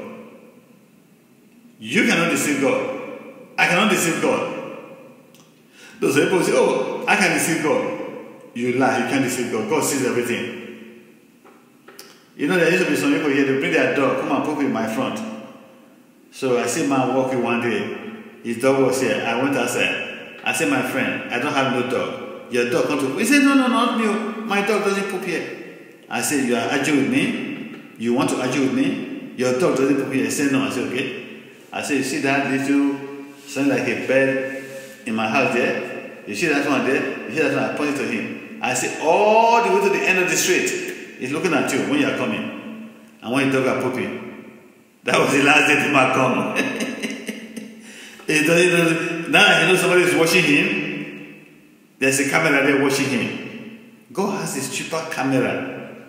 You cannot deceive God. I cannot deceive God. Those people say, oh, I can deceive God. You lie, you can't deceive God. God sees everything. You know, there used to be some people here, they bring their dog, come and put it in my front. So I see a man walking one day. His dog was here. I went outside. I said, my friend, I don't have no dog. Your dog comes to. He said, no, no, not me. My dog doesn't poop here. I said, you are arguing with me? You want to argue with me? Your dog doesn't poop here. He said, no. I said, okay. I said, you see that little, something like a bed in my house there? You see that one there? You see that one? I pointed to him. I said, all the way to the end of the street. He's looking at you when you are coming. And when your dog are pooping. That was the last day the man come. He doesn't, now he knows somebody is watching him. There's a camera there watching him. God has this cheaper camera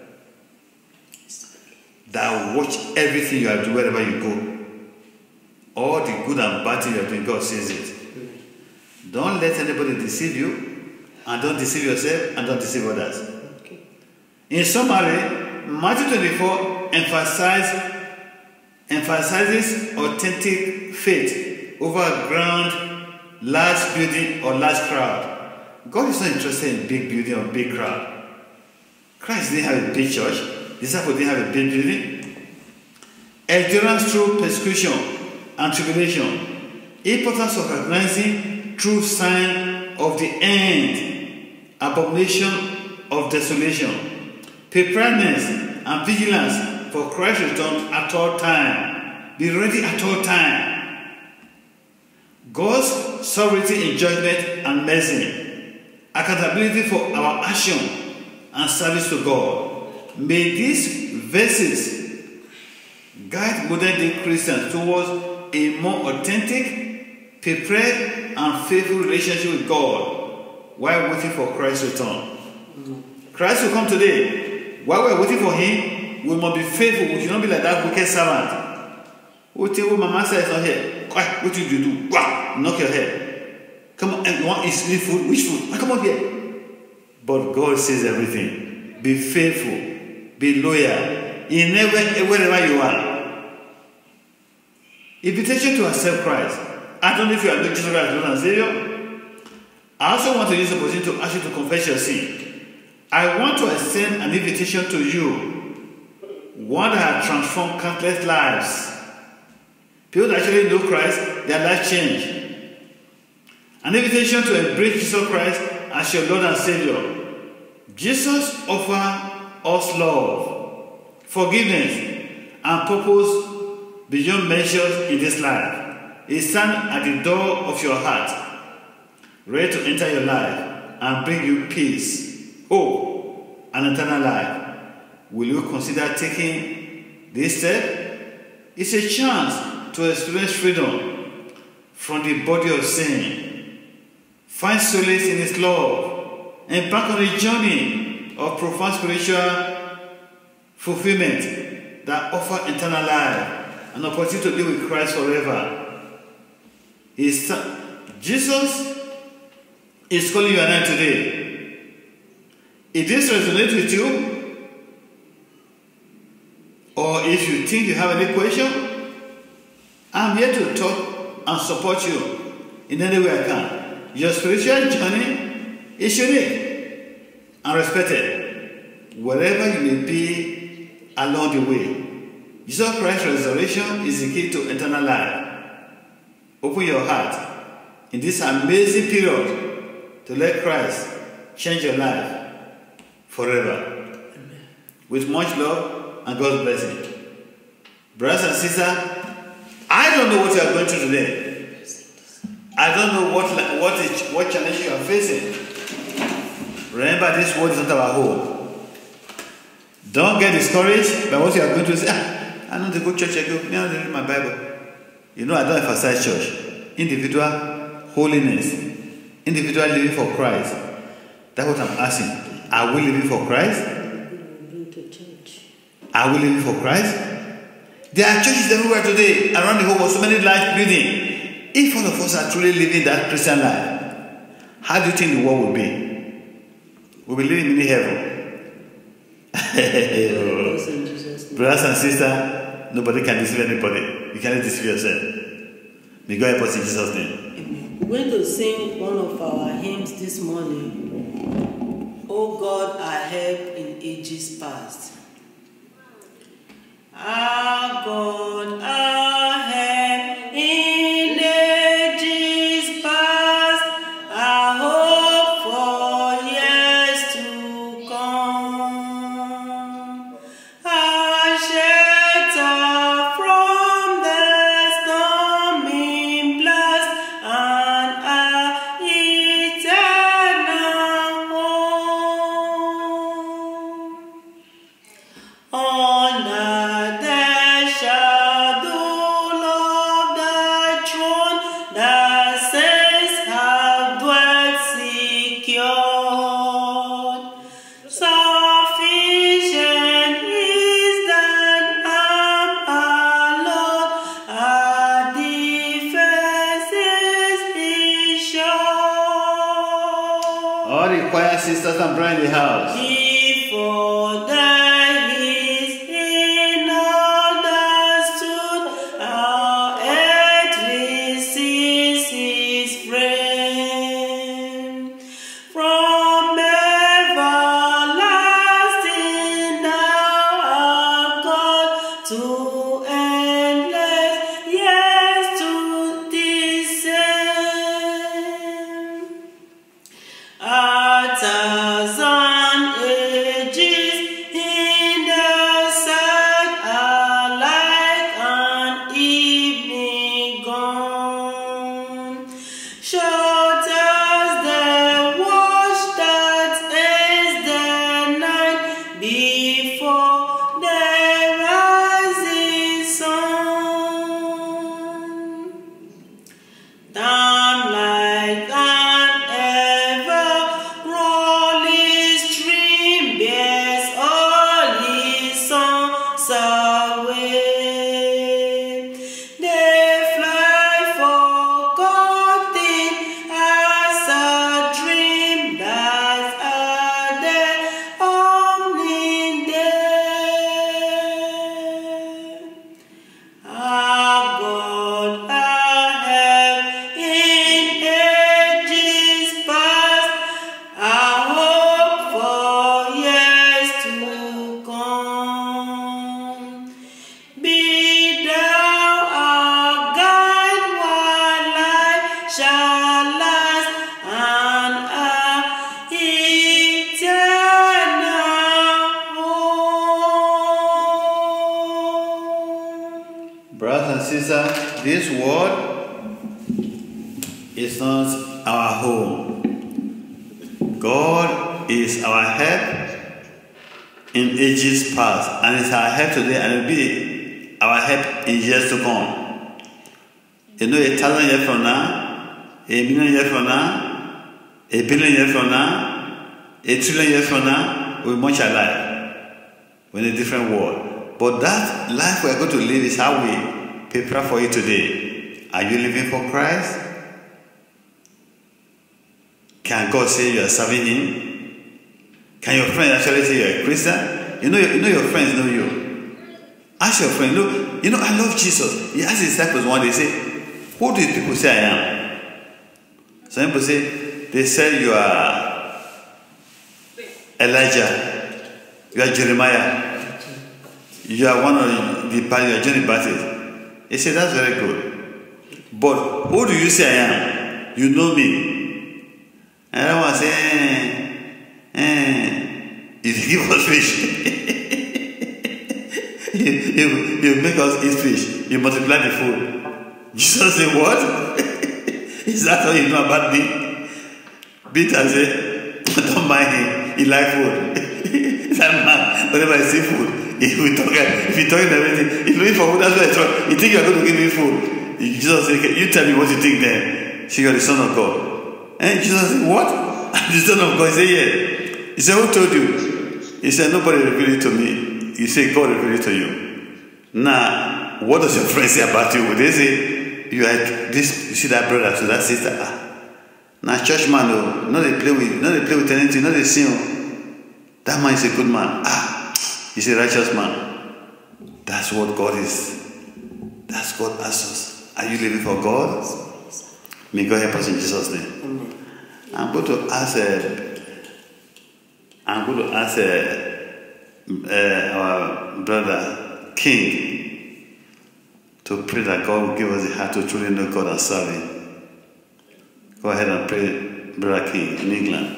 that watch everything you are doing wherever you go. All the good and bad thing you are doing, God sees it. Don't let anybody deceive you, and don't deceive yourself, and don't deceive others. Okay. In summary, Matthew twenty-four emphasize, emphasizes authentic faith over a grand, large building or large crowd. God is not interested in big building or big crowd. Christ didn't have a big church. Disciples didn't have a big building. Endurance through persecution and tribulation. Importance of recognizing true sign of the end. Abomination of desolation. Preparedness and vigilance for Christ's return at all time. Be ready at all time. God's sovereignty in judgment and mercy. Accountability for our action and service to God. May these verses guide modern day Christians towards a more authentic, prepared, and faithful relationship with God while waiting for Christ's return. Mm-hmm. Christ will come today. While we're waiting for Him, we must be faithful. We should not be like that wicked servant. Who tell you, Mama says not here. What did you do? Wow, knock your head. Come on, you want to eat food? Which food? Come on here. But God sees everything. Be faithful. Be loyal in every, wherever you are. Invitation to accept Christ. I don't know if you are not Jesus Christ, Lord and Savior. I also want to use the opportunity to ask you to confess your sin. I want to extend an invitation to you, one that has transformed countless lives. People that actually know Christ, their life change. An invitation to embrace Jesus Christ as your Lord and Savior. Jesus offers us love, forgiveness, and purpose beyond measures in this life. He stands at the door of your heart, ready to enter your life and bring you peace, hope, and eternal life. Will you consider taking this step? It's a chance to experience freedom from the body of sin, find solace in His love, and embark on a journey of profound spiritual fulfillment that offers eternal life, an opportunity to live with Christ forever. He's, Jesus is calling you and I today. If this resonates with you, or if you think you have any question, I'm here to talk and support you in any way I can. Your spiritual journey is unique and respected, wherever you may be along the way. Jesus Christ's resurrection is the key to eternal life. Open your heart in this amazing period to let Christ change your life forever. Amen. With much love and God's blessing. Brothers and sisters, I don't know what you are going through today. I don't know what, what, is, what challenge you are facing. Remember, this world is not our home. Don't get discouraged by what you are going to say. Ah, I don't go to church, I go, I don't read my Bible. You know, I don't emphasize church. Individual holiness. Individual living for Christ. That's what I'm asking. Are we living for Christ? Are we living for Christ? There are churches everywhere today, around the whole world, so many lives building. If all of us are truly living that Christian life, how do you think the world will be? We'll be living in heaven. Brothers and sisters, nobody can deceive anybody. You cannot deceive yourself. May God help us in Jesus' name. We're going to sing one of our hymns this morning. Oh God, our help in ages past. Our God, our help in ages past, our hope for years to come, our shelter from the storming blast, and our eternal home. Honor the shadow of the throne, the saints have dwelt secure. Sufficient is thine arm, our Lord, our defense is sure. All the choir sisters and brothers in the house. Before there is in understood, our earth receives His friend. From everlasting thou art God, to endless years to descend. A thousand is not our home. God is our help in ages past, and it's our help today, and it will be our help in years to come. You know, a thousand years from now, a million years from now, a billion years from now, a trillion years from now, we'll be much alive. We're in a different world. But that life we're going to live is how we prepare for it today. Are you living for Christ? Can God say you are serving Him? Can your friend actually say you're a Christian? You know, you know your friends know you. Ask your friend, look, you know, I love Jesus. He asked his disciples one day, say, who do people say I am? Some people say, they say you are Elijah, you are Jeremiah, you are one of the party, you are Johnny Baptist. He said, that's very good. But who do you say I am? You know me. And I was saying, eh, eh, you give us fish. you, you, you make us eat fish. You multiply the food. Jesus said, what? Is that all you know about me? Peter said, don't mind him. He like food. That man, whenever I see food, if we talk, if you talking everything, if you look for food, that's what I talk. You think you are going to give me food? Jesus said, you tell me what you think then. So you are the Son of God. And Jesus said, what? I'm the Son of God. He said, yeah. He said, who told you? He said, nobody revealed it to me. He said, God revealed it to you. Now, what does your friend say about you? They say, you are this, you see that brother, so that sister. Ah. Now, church man, no, no, they play with, no, they play with anything, no, they sing. That man is a good man. Ah, he's a righteous man. That's what God is. That's God asks us. Are you living for God? May God help us in Jesus' name. Amen. I'm going to ask. Uh, I'm going to ask uh, uh, our brother King to pray that God will give us the heart to truly know God and serve Him. Go ahead and pray, brother King in England.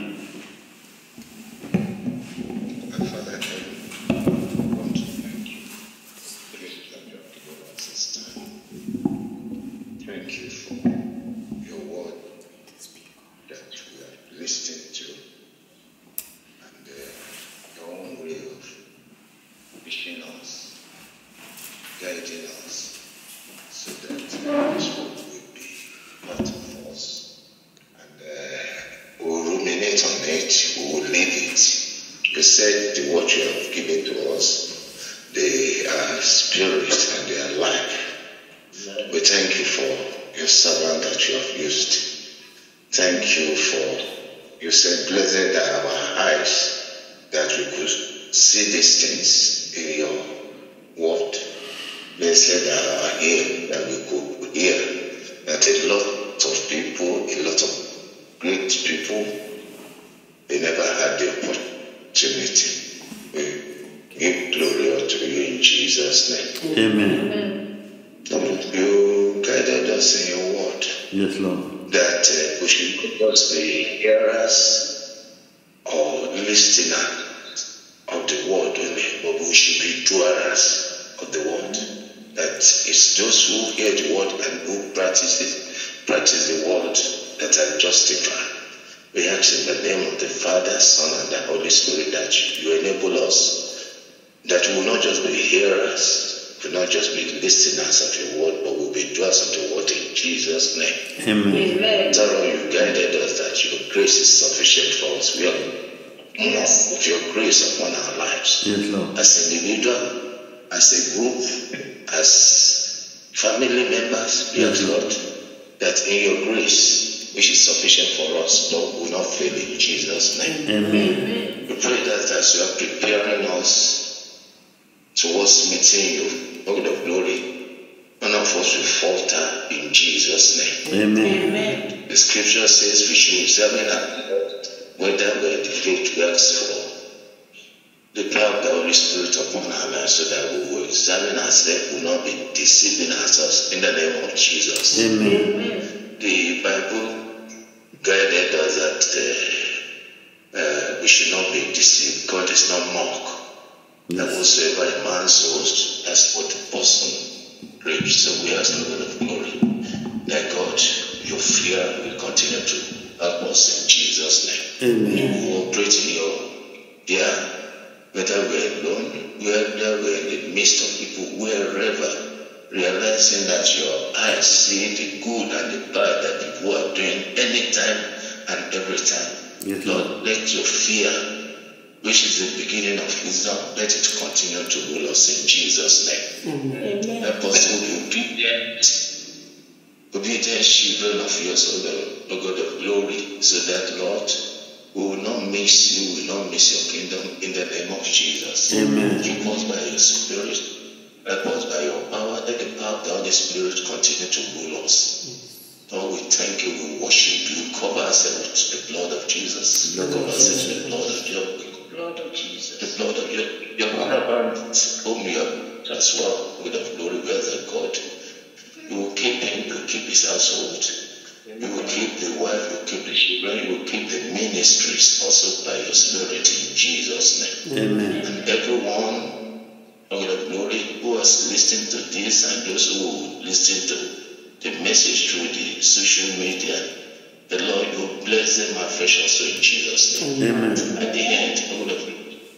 So we ask the Lord of glory that God your fear will continue to help us in Jesus' name. Amen. You will operate in your, yeah, whether we're alone, whether we're in the midst of people, wherever, realizing that your eyes see the good and the bad that people are doing anytime and every time. Yes, Lord, let your fear, which is the beginning of wisdom, let it continue to rule us in Jesus' name. Amen. Help us to be obedient, obedient children of yours, O Lord, O God of glory, so that, Lord, we will not miss you, we will not miss your kingdom in the name of Jesus. Amen. Keep us by your Spirit, help us by your power, let the power of the Holy Spirit continue to rule us. Lord, we thank you, we worship you, cover us with the blood of Jesus, cover us with the blood of your blood of Jesus, the blood of your your covenant, whom you have as well with the glory, where the God. You will keep him, you will keep his household, you will keep the wife, you will keep the children, you will keep the ministries also by your Spirit in Jesus' name. Amen. And everyone of the glory who has listened to this and those who will listen to the message through the social media, the Lord will bless them afresh also in Jesus' name. Amen. At the end, all of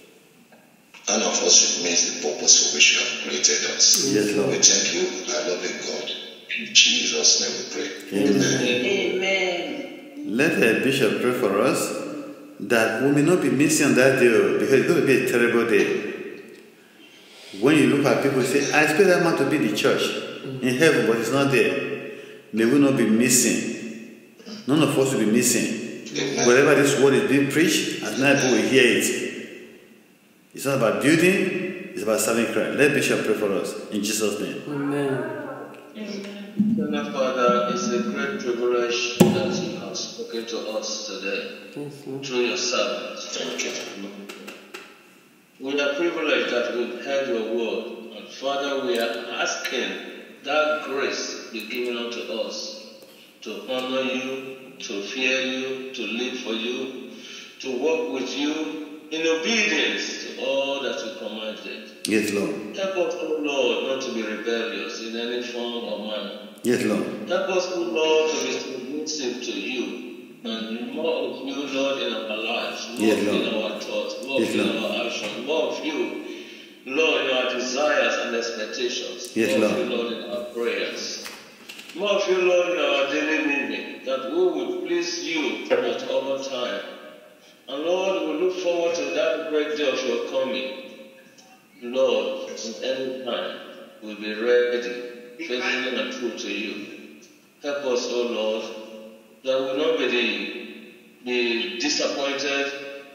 none of us remains the purpose for which you have created us. Yes, Lord. We thank you, our loving God. In Jesus' name we pray. Amen. Amen. Let the bishop pray for us that we may not be missing that day, because it's going to be a terrible day. When you look at people, say, I expect that man to be the church in heaven, but it's not there. May we not be missing. None of us will be missing. Amen. Wherever this word is being preached, as many people will hear it. It's not about building, it's about serving Christ. Let Bishop pray for us in Jesus' name. Amen. Amen. Father, it's a great privilege that you have spoken to us today through your servants. Thank you. We are privileged that we've heard your word. And Father, we are asking that grace be given unto us to honor you, to fear you, to live for you, to walk with you in obedience to all that you commanded. Yes, Lord. Help us, O Lord, not to be rebellious in any form or manner. Yes, Lord. Help us, O Lord, to be submissive to you and more of you, Lord, in our lives, more Yes, in Lord. our thoughts, more Yes, in Lord. our actions, more of you, Lord, in our desires and expectations, Yes, more Lord. of you, Lord, in our prayers, more of you, Lord, in our daily living, that we will please you at all time. And Lord, we look forward to that great day of your coming. Lord, at any time, we'll be ready, faithful and true to you. Help us, O Lord, that we will not be, be disappointed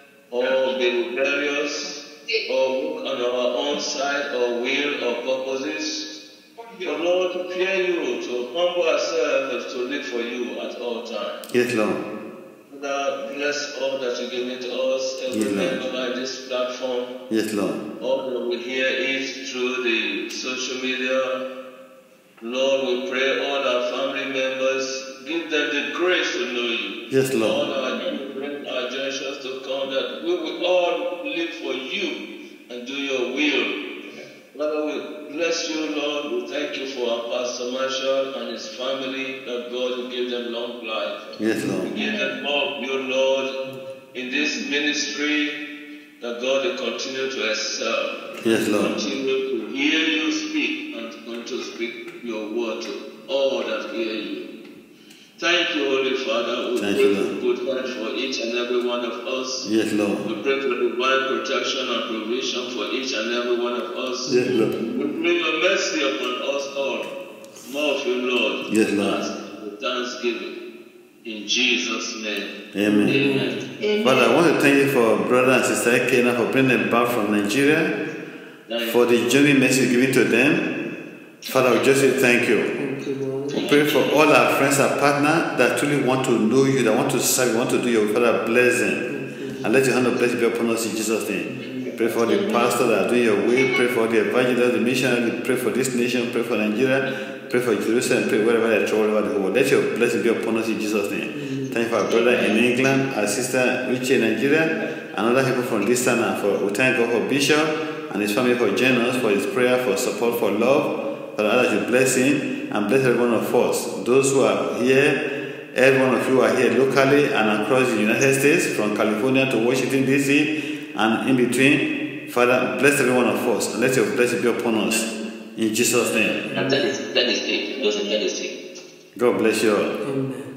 or be rebellious or work on our own side or will or purposes. But Lord, to fear you, to humble ourselves, to live for you at all times. Yes, Lord. Father, bless all that you give it to us, every Yes, Lord. member on this platform, Yes, Lord. all that we hear it through the social media. Lord, we pray all our family members, give them the grace to know you. Yes, Lord. All our children, our generations to come, that we will all live for you and do your will. Father, we bless you, Lord. We thank you for our Pastor Marshall and his family, that God will give them long life. Yes, Lord. Give them more of you, Lord, in this ministry, that God will continue to excel. Yes, Lord. Continue to hear you speak and continue to speak your word to all that hear you. Thank you, Holy Father. We Thank pray you, for Lord. good health for each and every one of us. Yes, Lord. We pray for divine protection and provision for each and every one of us. Yes, Lord. We pray your mercy upon us all. More of you, Lord. Yes, Lord. With thanksgiving. In Jesus' name. Amen. Amen. Amen. Father, I want to thank you for brother and sister Kena for bringing them back from Nigeria, Thank for the journey message given to them. Father, we just say thank you. Thank you, Lord. We pray for all our friends and partners that truly want to know you, that want to serve you, want to do your will. Father, bless them. And let your hand of blessing be upon us in Jesus' name. Pray for the pastors that are doing your will. Pray for the evangelists, the missionaries. Pray for this nation. Pray for Nigeria. Pray for Jerusalem. Pray wherever they travel over the world. Let your blessing be upon us in Jesus' name. Thank you for our brother in England, our sister Richie in Nigeria, and other people from this time. And for, we thank God for Bishop and his family for joining us, for his prayer, for support, for love. Father, that you bless him and bless every one of us. Those who are here Every one of you are here locally and across the United States, from California to Washington, D C, and in between. Father, bless every one of us, and let your blessing be upon us. In Jesus' name. And that is, that is it. Those are that is it. God bless you all. Amen.